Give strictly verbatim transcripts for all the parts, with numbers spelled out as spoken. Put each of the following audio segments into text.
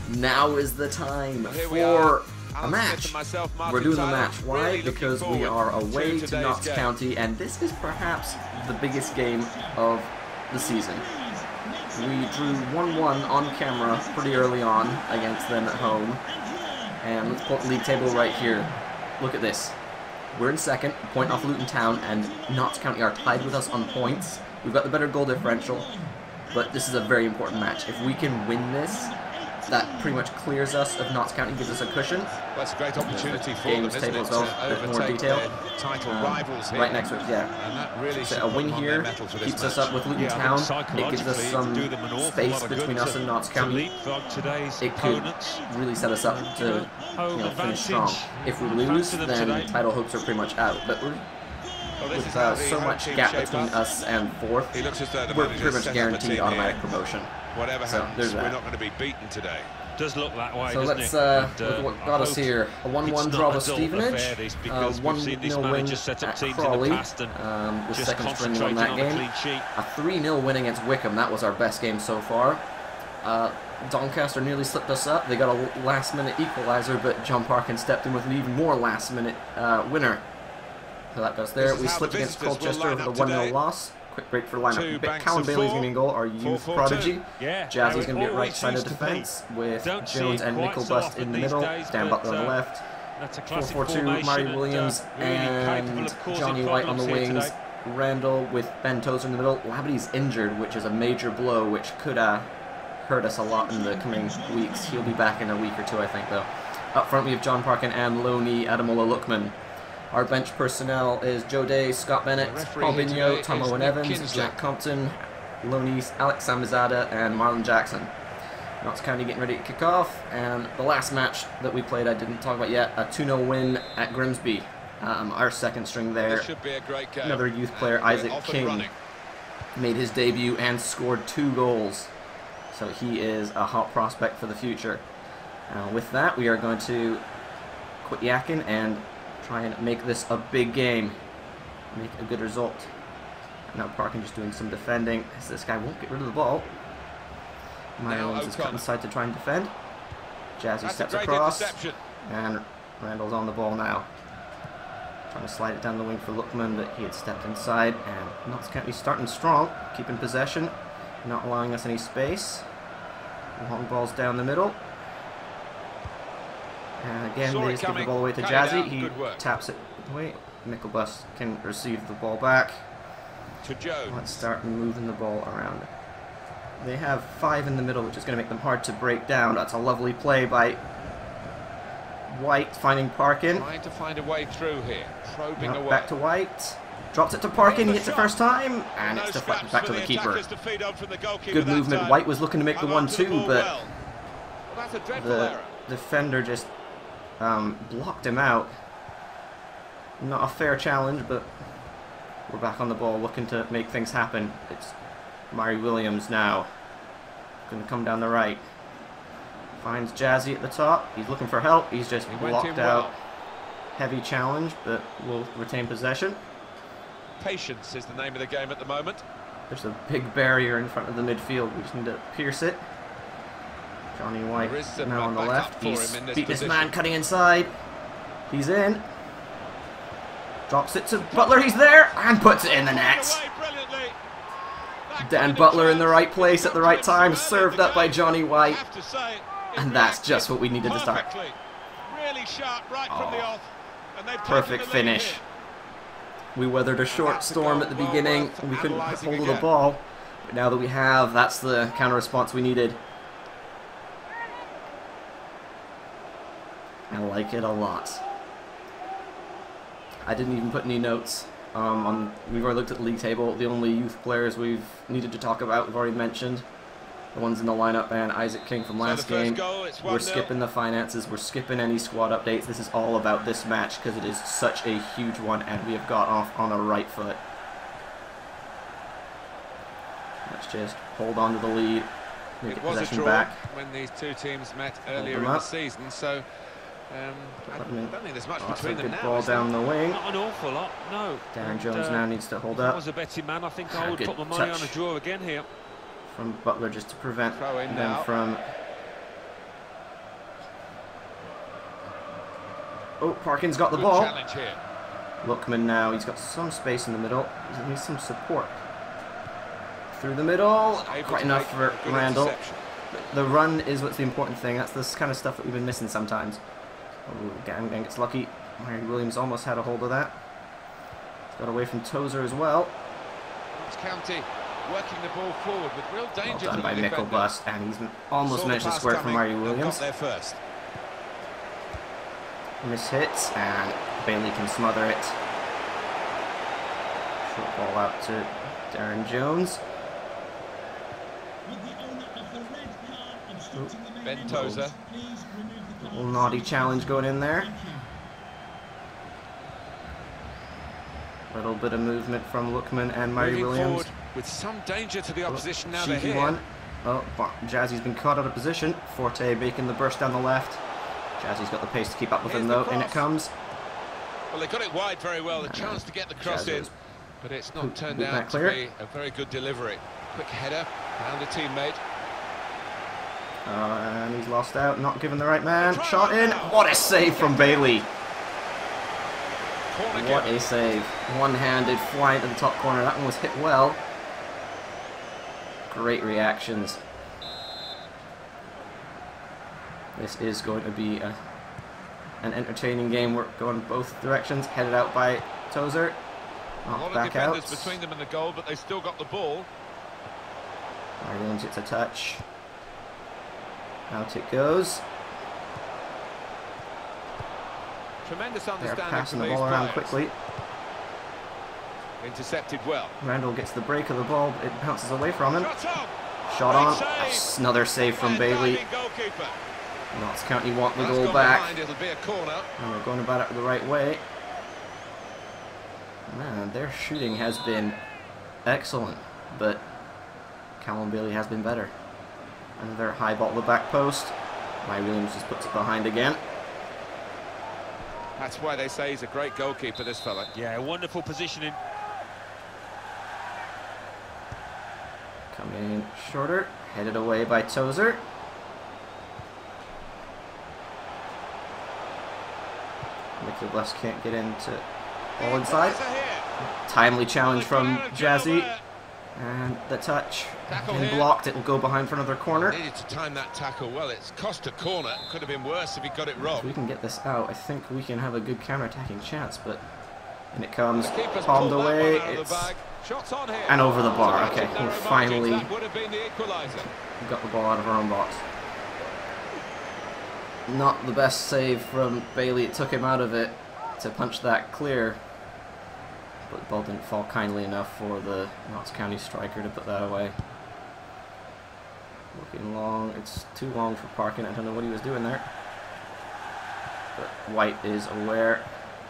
Now is the time well, for a match. Myself, We're doing the match. Why? Really because we are away to, to Notts game. County, and this is perhaps the biggest game of the season. We drew one one on camera pretty early on against them at home. And let's put the league table right here. Look at this. We're in second, a point off Luton Town, and Notts County are tied with us on points. We've got the better goal differential, but this is a very important match. If we can win this, that pretty much clears us of Notts County, gives us a cushion. Well, that's a great opportunity for Games them, table isn't as it, well, a bit more detail. Title um, rivals here. Right next to it, yeah. And that really so a win here keeps us up with Luton yeah, Town. It gives us some space between us and Notts County. It could really set us up to you know, finish strong. If we lose, then title hopes are pretty much out. But we're Well, with uh, so much gap between us and fourth, we're pretty much guaranteed automatic promotion. Whatever so happens, we're not going to be beaten today. Does look that way. So let's uh, look at what got us here. A one one draw with Stevenage, a one nil win at Crawley, um, with second string won that game. A three nil win against Wickham, that was our best game so far. Uh, Doncaster nearly slipped us up. They got a last minute equaliser, but John Parkin stepped in with an even more last minute uh, winner. So that goes there. We slipped against Colchester with a one nil loss. Quick break for lineup. Callum Bailey's going to be in goal, our youth prodigy. Yeah, Jazzy's going to be at right side of defence with Jones and Nickelbust in the middle. Dan Butler on the left. four four two, Murray Williams and Johnny White on the wings. Randall with Ben Tozer in the middle. Labity's injured, which is a major blow, which could uh, hurt us a lot in the coming weeks. He'll be back in a week or two, I think, though. Up front, we have John Parkin and Loney Ademola Lookman. Our bench personnel is Joe Day, Scott Bennett, Paul Bignot, Tom Owen Evans, Jack Compton, Loney, Alex Samizada, and Marlon Jackson. Notts County getting ready to kick off, and the last match that we played I didn't talk about yet, a two nil win at Grimsby. Um, our second string there, another youth player, Isaac King, made his debut and scored two goals. So he is a hot prospect for the future. Uh, with that, we are going to quit yakking and try and make this a big game, make a good result. Now Parkin just doing some defending, as this guy won't get rid of the ball. Myers is cut inside to try and defend. Jazzy steps across, and Randall's on the ball now. Trying to slide it down the wing for Lookman, but he had stepped inside, and Notts County starting strong, keeping possession, not allowing us any space. Long balls down the middle. And again, they just give the ball away to Jazzy. He taps it away. Nickelbus can receive the ball back. To Jones. Let's start moving the ball around. They have five in the middle, which is going to make them hard to break down. That's a lovely play by White, finding Parkin. Trying to find a way through here. Probing away. Back to White. Drops it to Parkin. He hits it first time, and it's deflected back to the keeper. Good movement. White was looking to make the one two, but the defender just Um, blocked him out. Not a fair challenge, but we're back on the ball looking to make things happen. It's Murray Williams now. Going to come down the right. Finds Jazzy at the top. He's looking for help. He's just he blocked out. Well. Heavy challenge, but we'll retain possession. Patience is the name of the game at the moment. There's a big barrier in front of the midfield. We just need to pierce it. Johnny White now on the left. He's beat this man cutting inside. He's in. Drops it to Butler. He's there and puts it in the net. Dan Butler in the right place at the right time. Served up by Johnny White. And that's just what we needed to start. Oh, perfect finish. We weathered a short storm at the beginning. We couldn't get hold of the ball. But now that we have, that's the counter response we needed. I like it a lot. I didn't even put any notes. Um, on, we've already looked at the league table. The only youth players we've needed to talk about, we've already mentioned. The ones in the lineup, and Isaac King from last game. We're skipping the finances. We're skipping any squad updates. This is all about this match because it is such a huge one, and we have got off on the right foot. Let's just hold on to the lead. Make it it was possession a draw back. when these two teams met earlier in the season, so um, I don't think there's much oh, between them good now. Ball down the wing. Not an awful lot, no. Darren and, Jones uh, now needs to hold up. If I was a betting man, I think I would put my money touch on a draw again here. From Butler just to prevent Throw in them now. from Oh, Parkin's got the Good ball. challenge here. Lookman now, he's got some space in the middle. He needs some support. Through the middle, Able quite to enough for make a good Randall. interception. The run is what's the important thing. That's this kind of stuff that we've been missing sometimes. Oh, Gang Gang gets lucky. Murray Williams almost had a hold of that. He's got away from Tozer as well. Notts County working the ball forward with real danger. Well done by to the defender. Mickelbust, and he's almost Saw managed the to pass square it from coming Murray and Williams. got there first. Miss hits, and Bailey can smother it. Short ball out to Darren Jones. Ben Tozer. Little naughty challenge going in there. Little bit of movement from Lookman and Murray Moving Williams. forward with some danger to the opposition now. They're Cheeky here. one. Oh, Jazzy's been caught out of position. Forte making the burst down the left. Jazzy's got the pace to keep up with Here's him the though. In it cross. comes. Well, they got it wide very well. The Uh, chance to get the cross in, Jazzy's but it's not boot- turned boot out back to clear. be a very good delivery. Quick header, found a teammate. Uh, and he's lost out. Not given the right man. Shot in. What a save from Bailey. Corner What given. a save. One-handed flying to the top corner. That one was hit well. Great reactions. This is going to be a, an entertaining game. We're going both directions. Headed out by Tozer. A lot Off of back defenders out. between them and the goal, but they still got the ball. Murray Williams gets a touch. Out it goes. Tremendous They're understanding passing from the these ball around players. quickly. Intercepted well. Randall gets the break of the ball. It bounces away from him. Shot on. Shot Great on. save. That's another save from And Bailey. diving goalkeeper. Notts County want the That's goal gone back. behind, it'll be a corner. And they're going about it the right way. Man, their shooting has been excellent, but Callum Bailey has been better. Another high ball to the back post. Murray Williams just puts it behind again. That's why they say he's a great goalkeeper, this fella. Yeah, wonderful positioning. Coming in shorter, headed away by Tozer. Mickelbust can't get into ball inside. Timely challenge from Jazzy. And the touch. And blocked, it will go behind for another corner. Needed to time that tackle well. It's cost a corner. Could have been worse if he got it wrong. If we can get this out, I think we can have a good counter-attacking chance, but and it comes The keeper's palmed pulled that away. one out of the It's bag. Shots on here. and over the bar. So Okay, narrow we margins, finally that would have been the equaliser. got the ball out of our own box. Not the best save from Bailey. It took him out of it to punch that clear. But the ball didn't fall kindly enough for the Notts County striker to put that away. Looking long. It's too long for Parkin. I don't know what he was doing there. But White is aware.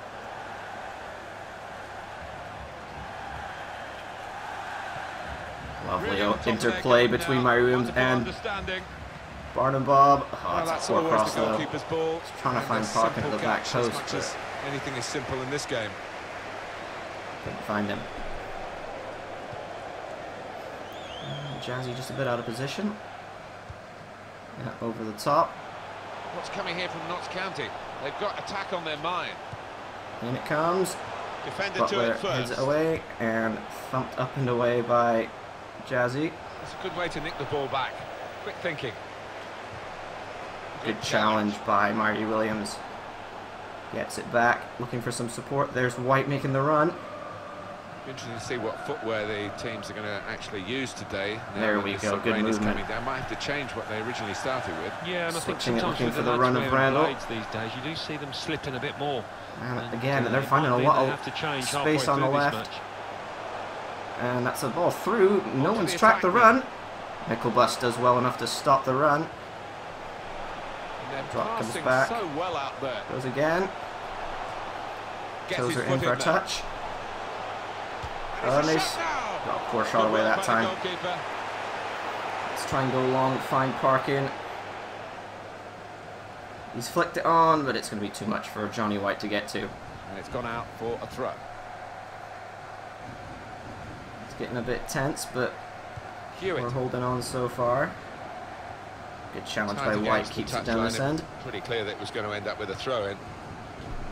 Lovely Really on top of their interplay game between now. Murray Williams Wonderful and understanding. Barnum Bob. Oh, Well, it's that's a poor always cross the though. goalkeeper's ball. Just trying to And find a Parkin at simple the back catch, post, As much but as anything is simple in this game. couldn't find him. Uh, Jazzy just a bit out of position. Yeah, over the top. What's coming here from Notts County? They've got attack on their mind. In it comes. Defender to Butler it heads first. it away and thumped up and away by Jazzy. It's a good way to nick the ball back. Quick thinking. Good challenge by Murray Williams. Gets it back, looking for some support. There's White making the run. Interesting to see what footwear the teams are going to actually use today. Now There that we this go, good rain is movement. coming down. Might have to change what they originally started with. Yeah, and I think Switching it, sometimes looking with for the the run lads of wearing Randall. blades these days, you do see them slipping a bit more. And And, again, uh, they're it finding might a be lot they of have to change space halfway on the through this left. match. And that's a ball through. No Onto one's the tracked the attack run. Mickelbust does well enough to stop the run. And they're Drop comes passing back. so well out there. Goes again. Gets his Tozer foot in for a there. touch. And Uh, it's a nice. shot now. Got a poor shot Good away work that by the time. goalkeeper. Let's try and go long, find Parkin. He's flicked it on, but it's going to be too much for Johnny White to get to. And it's gone out for a throw. It's getting a bit tense, but Hewitt. we're holding on so far. Good challenge by Tied White, against the keeps it touchline down this and end. Pretty clear that it was going to end up with a throw in.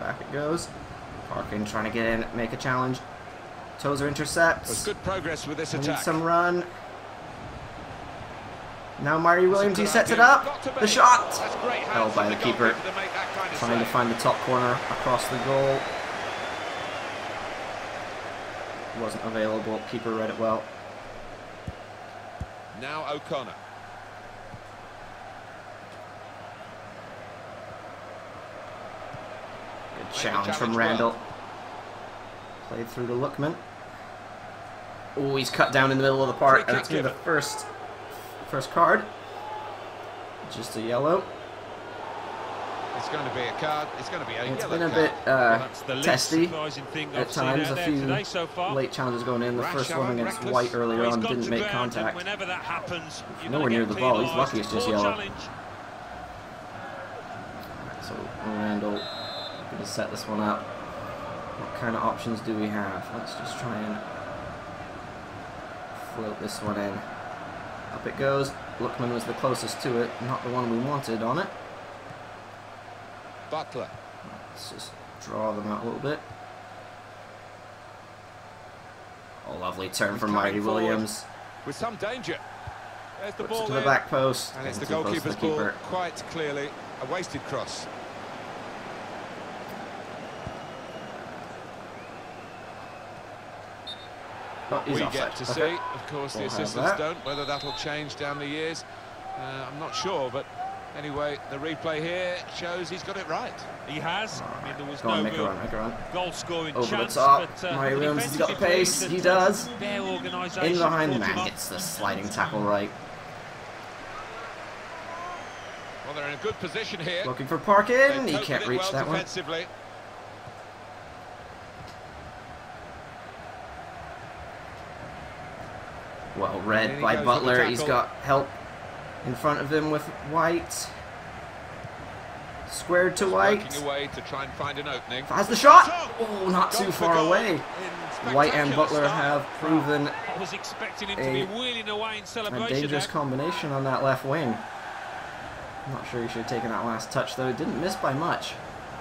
Back it goes. Parkin trying to get in, make a challenge. Tozer intercepts. There's good progress with this Needs attack. some run. Now Murray Williams, he sets it up. The shot! Held by the keeper. Trying to find the top corner across the goal. Wasn't available. Keeper read it well. Now O'Connor. Good challenge from Randall. Played through to Lookman. Oh, he's cut down in the middle of the park, and that's going to be the first, first card. Just a yellow. It's going to be a card. It's going to be a it's yellow been a card. bit uh, well, testy at times. A few so late challenges going in. The Rash first one hour, against reckless. White earlier well, on didn't make ground, contact. Whenever that happens, Nowhere near the ball. He's lucky it's just yellow. Challenge. So Randall going to set this one up. What kind of options do we have? Let's just try and float this one in. Up it goes. Lookman was the closest to it, not the one we wanted on it. Butler. Let's just draw them out a little bit. Oh, lovely turn from Marty Williams. With some danger. There's the Puts ball it to the in. back post. And it's the too close to goalkeeper's the keeper. ball, quite clearly a wasted cross. Oh, he's we offside. get to Okay. see, of course, We'll the have assistants that. don't. Whether that'll change down the years, uh, I'm not sure. But anyway, the replay here shows he's got it right. He has. I mean, there was Go on, no make a real run, make a run. goal-scoring Over chance. the top. But, uh, Murray the Williams, he's got the defensive pace. defeat He that, does. uh, Their organisation In behind the brought him man, up. gets the sliding tackle right. Well, they're in a good position here. Looking for Parkin. They He coped can't with it reach well that one. defensively. Well And read he by goes with the Butler. He's tackle. got help in front of him with White. Squared to Just White. working away to try and find an opening. Has the shot. Oh, not Goal too for far goal away. in White and spectacular Butler style. have proven I was expecting him a- to be wheeling away in a celebration. dangerous there. combination on that left wing. I'm not sure he should have taken that last touch though. It didn't miss by much.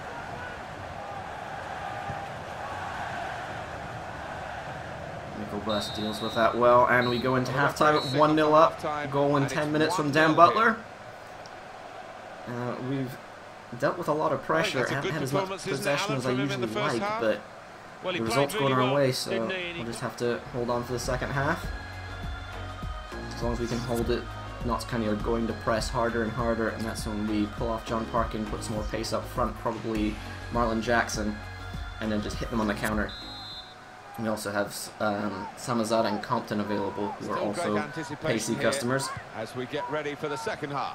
Nickelbus deals with that well, and we go into Well, halftime that's at a one nil up. half-time, Goal in and ten it's minutes from one Dan nil Butler. Uh, we've dealt with a lot of pressure. that's a Haven't good had as much performance, isn't it, possession Alan, as I from him in usually the first like, half? but Well, he the played results really going our well, way, so didn't he? And he- we'll just have to hold on for the second half. As long as we can hold it, not kind of going to press harder and harder, and that's when we pull off John Parkin, put some more pace up front, probably Marlon Jackson, and then just hit them on the counter. We also have um, Samazad and Compton available, who are Still also great anticipation pacey here customers. As we get ready for the second half.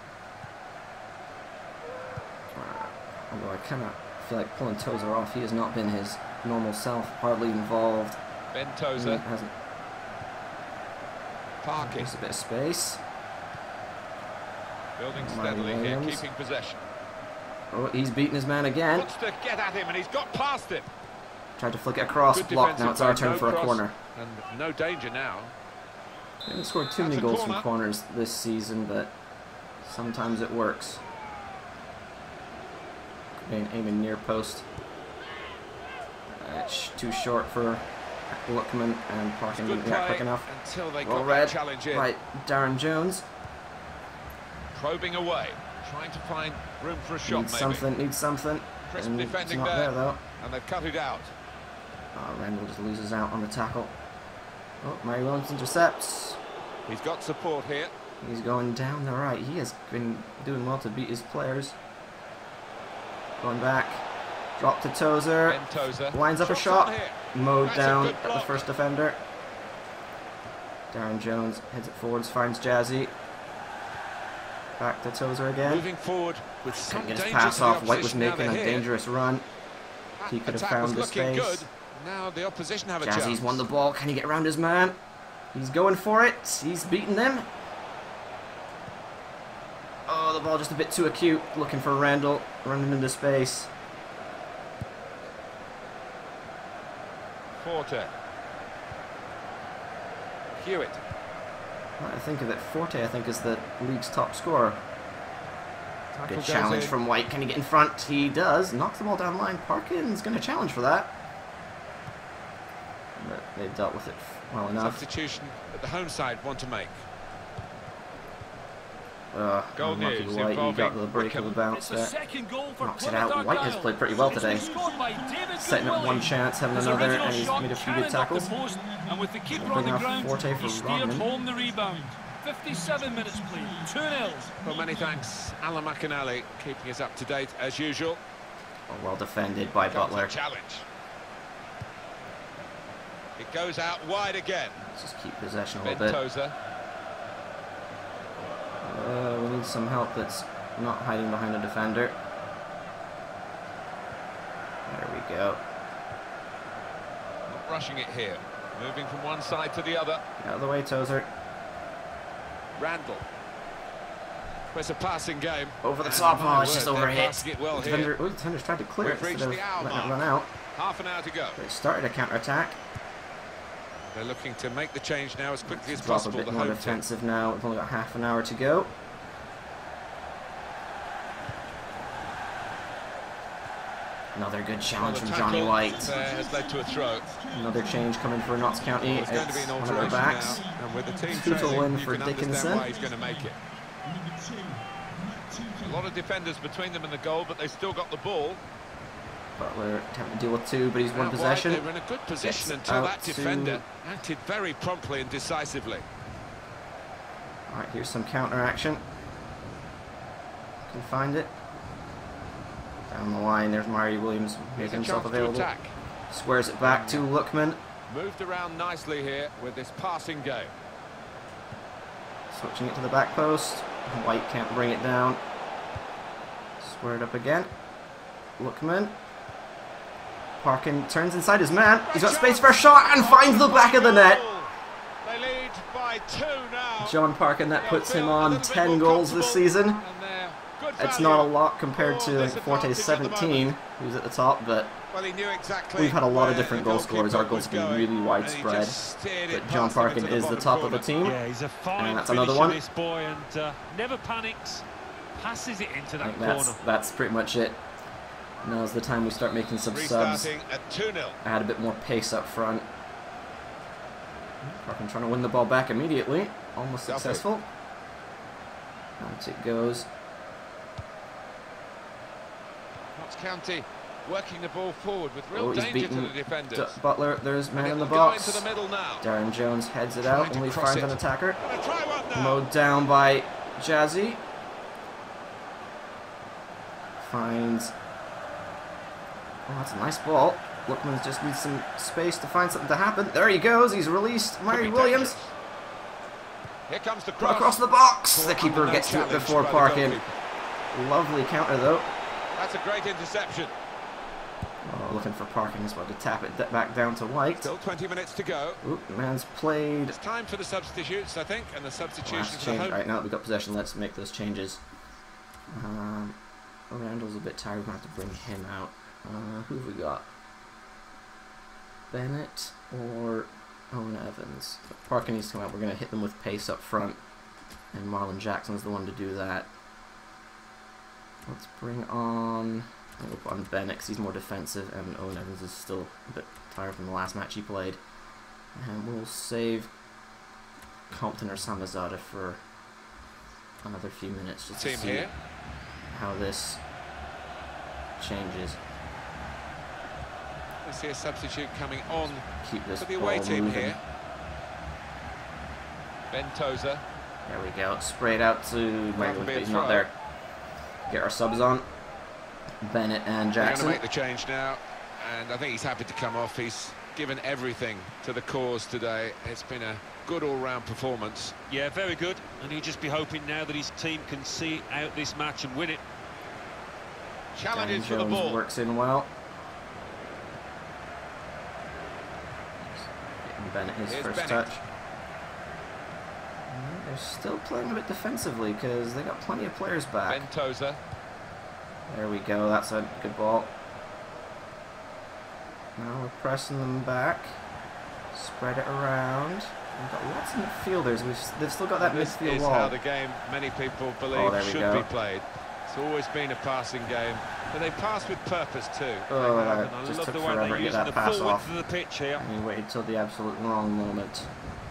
Uh, although I kind of feel like pulling Tozer off. He has not been his normal self, hardly involved. Ben He Tozer, hasn't. parking, There's a bit of space. building Marty steadily here, Williams. keeping possession. Oh, he's beaten his man again. Wants to get at him, and he's got past him. Tried to flick it across, Good blocked. Now defensive it's our play, turn no for a cross, corner. And no danger now. We haven't scored too That's many a goals corner. from corners this season, but sometimes it works. Being aiming near post. Uh, it's too short for Lookman, and Parkin Good didn't react quick play enough. until they Well got read that challenge in. by Darren Jones. Probing away, trying to find room for a shot, Needs maybe. something, needs something. Crisp And it's defending not there. there though. And they've cut it out. Oh, Randall just loses out on the tackle. Oh, Murray Williams intercepts. He's got support here. He's going down the right. He has been doing well to beat his players. Going back. Drop to Tozer. Ben Tozer. Lines up a Shots shot. on here. Mowed That's a down good at the block. first defender. Darren Jones heads it forwards, finds Jazzy. Back to Tozer again. Moving forward with some Couldn't get his danger pass to the off. White was opposition. Now making a they're here. dangerous run. That He could have attack was found the looking space. good. Now the opposition have a Jazzy's chance. won the ball. Can he get around his man? He's going for it. He's beaten them. Oh, the ball just a bit too acute. Looking for Randall. Running into space. Forte. Hewitt. I think of it. Forte, I think, is the league's top scorer. Good challenge from White. Can he get in front? He does. Knocks the ball down line. Parkin's going to challenge for that. But they dealt with it well enough. Substitution that the home side want to make. Uh, Goal unlucky news White. He got the break of the bounce there. Knocks it out. White has played pretty well today. Setting up one chance, having another, and he's made a few good tackles. And with the keeper Bring on the off ground, Forte he for steered Rodman. home the rebound. fifty-seven minutes played, two nil. Well, many thanks, Alan McInally, keeping us up to date as usual. Oh, well defended by Butler. Challenge. It goes out wide again. Let's just keep possession a little bit. Bentosa. Uh, we need some help that's not hiding behind a defender. There we go. Not rushing it here. Moving from one side to the other. Get out of the way, Tozer. Randall. It's a passing game. Over the top. Oh, it's just overhit. It well Defender, oh, defenders tried to clear We've it instead of reached the hour letting it mark. run out. Half an hour to go. They started a counter-attack. They're looking to make the change now as quickly as Drop possible. a bit The more home defensive team. Now. We've only got half an hour to go. Another good challenge well, from Johnny White. There has led to a throw. Another change coming for Notts County. Well, it's, it's going to be an one of their backs. Now, and with the team Total trailing, win you for can Dickinson. Why he's going to make it. A lot of defenders between them and the goal, but they've still got the ball. Butler having to deal with two, but he's one Out possession. Wide, they were in a good position Gets until that to... defender acted very promptly and decisively. Alright, here's some counter action. Can find it. Down the line, there's Murray Williams making himself available. Attack. Squares it back to Lookman. Moved around nicely here with this passing game. Switching it to the back post. White can't bring it down. Squared up again. Lookman. Parkin turns inside his man. He's got space for a shot and finds the back of the net. They lead by two now. John Parkin, that puts him on ten goals this season. It's not a lot compared to like Forte's seventeen, who's at the top, but well, he knew exactly we've had a lot of different goal scorers. Our goals have been really widespread, but John Parkin is the top of the team. Yeah, he's a fine and that's another one. This boy, and uh, never panics, passes it into that that's, corner. That's pretty much it. Now's the time we start making some subs. At two nil. Add a bit more pace up front. Parkin trying to win the ball back immediately. Almost successful. Out it goes. Notts County working the ball forward with real Oh, he's danger to beaten the defenders. D Butler, there's man in the Go box. into the middle now. Darren Jones heads it Trying out, to only cross finds it. an attacker. Gonna try one now. Mowed down by Jazzy. Finds. Oh, that's a nice ball. Lookman just needs some space to find something to happen. There he goes. He's released. Murray Williams. Here comes the Put cross. across the box. The keeper No gets to it challenge before by the Parkin. goalkeeper. Lovely counter though. That's a great interception. Oh, looking for Parkin. He's about to tap it back down to White. Still twenty minutes to go. Oop, man's played. It's time for the substitutes, I think, and the substitution Last for the change. home. Right now that we've got possession, let's make those changes. Um, Randall's a bit tired. We're going to have to bring him out. Uh, who have we got? Bennett or Owen Evans? Parkin needs to come out. We're going to hit them with pace up front, and Marlon Jackson's the one to do that. Let's bring on. We'll put on Bennett because he's more defensive, and Owen Evans is still a bit tired from the last match he played. And we'll save Compton or Samazada for another few minutes just Team to see here. how this changes. We see a substitute coming on Keep this for the ball away team moving. here. Bentosa. There we go. Spray it out to That'll Wayne, be a but he's throw. not there. Get our subs on. Bennett and They're going Jackson. to make the change now, and I think he's happy to come off. He's given everything to the cause today. It's been a good all-round performance. Yeah, very good, and he'll just be hoping now that his team can see out this match and win it. Challenges Darren for the Jones ball. works in well. Getting Bennett his Here's first Bennett. touch. And they're still playing a bit defensively because they got plenty of players back. Bentosa. There we go. That's a good ball. Now we're pressing them back. Spread it around. We've got lots of midfielders. We've they've still got that This midfield is wall. how the game, many people believe, Oh, there we should go. be played. It's always been a passing game, but they pass with purpose too. Oh, And that I just love took the way forever they're to get using that the pass full off. width of the pitch here. And he waited till the absolute wrong moment.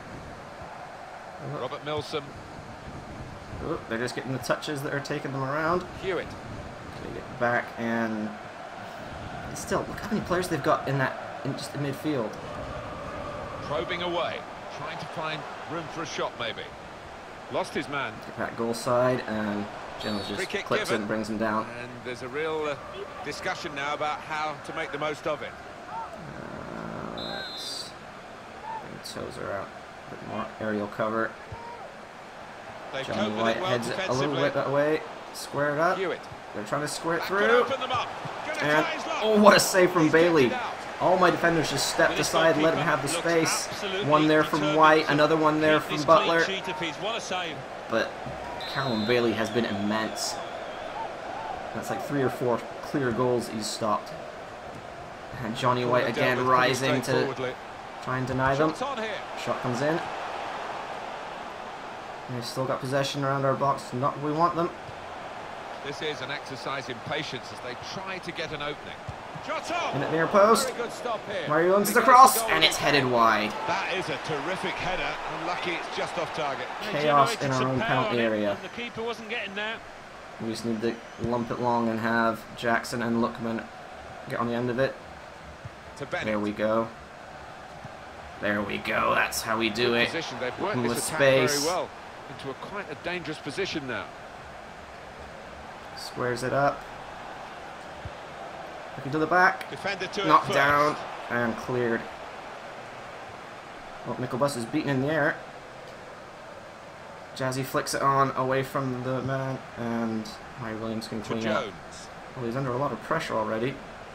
Robert Milsom. Oh, they're just getting the touches that are taking them around. Hewitt. They get back and still, look how many players they've got in that, in just the midfield. Probing away, trying to find room for a shot maybe. Lost his man. Take that goal side, and Jones just clips it and brings him down. And there's a real uh, discussion now about how to make the most of it. Uh, let's bring Tozer out. A bit more aerial cover. They've Johnny White well heads it a little bit that way. Square it up. Hewitt. They're trying to square it That through. And, oh, what a save from Bailey. All my defenders just stepped aside, let him have the space. One there from White, another one there from Butler. But Callum Bailey has been immense. That's like three or four clear goals he's stopped. And Johnny White again rising to try and deny them. Shot comes in. And we've still got possession around our box. Not where we want them. This is an exercise in patience as they try to get an opening. In at near post. Mario Williams is across, and it's headed wide. That is a terrific header. Unlucky it's just off target. Chaos in our own penalty area. The keeper wasn't getting that. We just need to lump it long and have Jackson and Lookman get on the end of it. There we go. There we go. That's how we do it. They've worked with this attack space. very well into a quite a dangerous position now. Squares it up. Looking to the back. Defender to Knocked down and cleared. Well, Nickelbus is beaten in the air. Jazzy flicks it on away from the man, and Murray Williams can clean up. Well, he's under a lot of pressure already.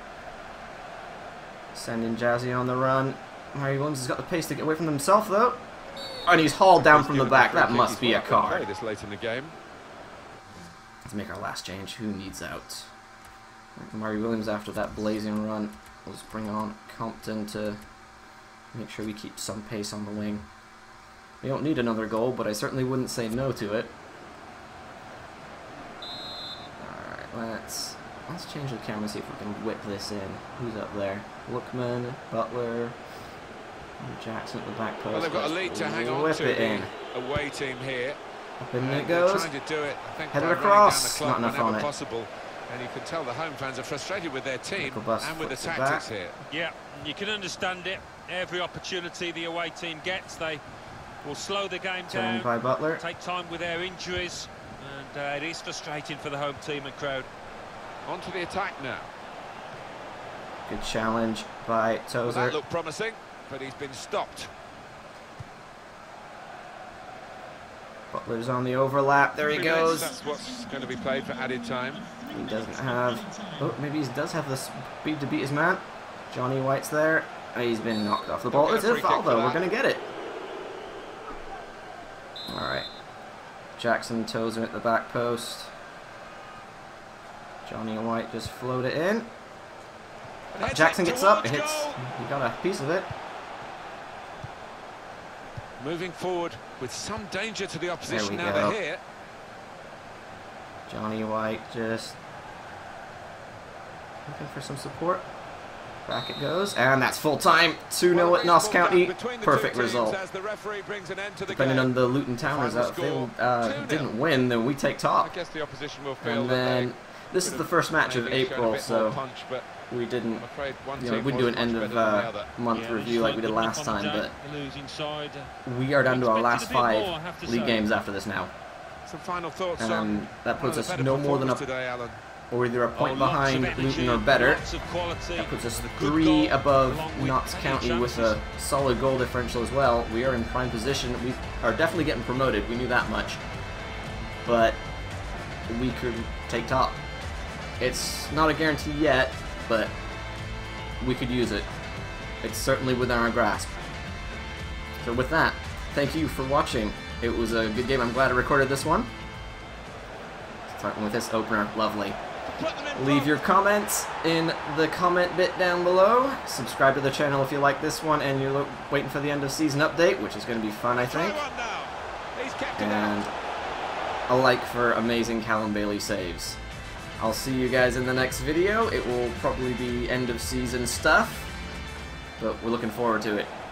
Sending Jazzy on the run. Murray Williams has got the pace to get away from himself, though. And he's hauled down from the back. That must be a card. This late in the game. Let's make our last change. Who needs out? Murray Williams, after that blazing run, we'll just bring on Compton to make sure we keep some pace on the wing. We don't need another goal, but I certainly wouldn't say no to it. Alright, let's let's change the camera, see if we can whip this in. Who's up there? Lookman, Butler, and Jackson at the back post. Well, they've got a lead to hang on whip to it in. away team here. Up in it goes. Trying to do it, I think, Headed by across. running down the Not clock enough on it. possible. And you can tell the home fans are frustrated with their team Nickelbus and with the flips it tactics back. here. Yeah, you can understand it. Every opportunity the away team gets, they will slow the game Turned down, by Butler. take time with their injuries, and uh, it is frustrating for the home team and crowd. On to the attack now. Good challenge by Well, Tozer. that looked promising, but he's been stopped. Butler's on the overlap. There he goes. That's what's going to be played for added time. He doesn't have... Oh, maybe he does have the speed to beat his man. Johnny White's there. He's been knocked off the ball. It's a foul, though. We're going to get it. Alright. Jackson Tozer at the back post. Johnny White just float it in. Jackson gets up. It hits. He got a piece of it. Moving forward with some danger to the opposition now go. they're here. Johnny White just looking for some support. Back it goes, and that's full time. two nil at Noss County. Perfect result. Depending on the Luton Towners, if they uh, didn't win, then we take top. I guess the opposition will feel And then this is the first match of maybe shown a April, bit so more punch, but we didn't. I'm afraid one You know, team we do was an end much of better than the uh, other. month Yeah, review like we did last time, but the losing side, uh, we are down to our last expected a bit five more, I have to league say. games after this now. Some final thoughts And on that puts one of us the better no more than a, performers today, Alan. or either a point oh, lots of behind energy, Luton or better. lots of quality, That puts us good three goal, above along with Notts many County with chances. a solid goal differential as well. We are in prime position. We are definitely getting promoted. We knew that much. But we could take top. It's not a guarantee yet, but we could use it. It's certainly within our grasp. So with that, thank you for watching. It was a good game. I'm glad I recorded this one. Starting with this opener. Lovely. Leave your comments in the comment bit down below. Subscribe to the channel if you like this one and you're waiting for the end of season update, which is going to be fun, I think. And a like for amazing Callum Bailey saves. I'll see you guys in the next video. It will probably be end of season stuff, but we're looking forward to it.